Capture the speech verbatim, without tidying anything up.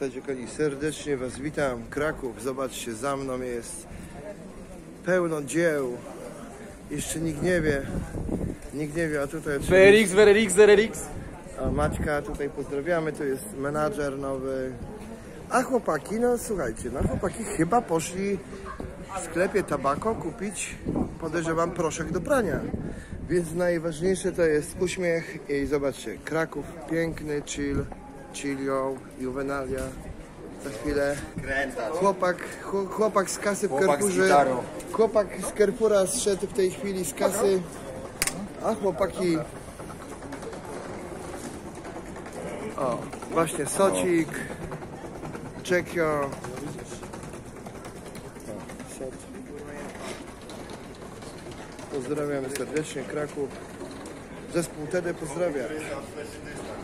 Słuchajcie kochani, serdecznie Was witam. Kraków, zobaczcie, za mną jest pełno dzieł. Jeszcze nikt nie wie. Nikt nie wie, a tutaj... W R X, w R X, w R X. A Maćka tutaj pozdrawiamy, to jest menadżer nowy. A chłopaki, no słuchajcie, no chłopaki chyba poszli w sklepie Tabako kupić, podejrzewam, proszek do prania. Więc najważniejsze to jest uśmiech i zobaczcie, Kraków piękny, chill, chillio, juvenalia. Za chwilę chłopak, chłopak z kasy w Carrefourze, chłopak z Carrefoura zszedł w tej chwili z kasy, a chłopaki... O, właśnie Socik, Czekio. Pozdrawiamy serdecznie Kraków. Zespół Tedy pozdrawia.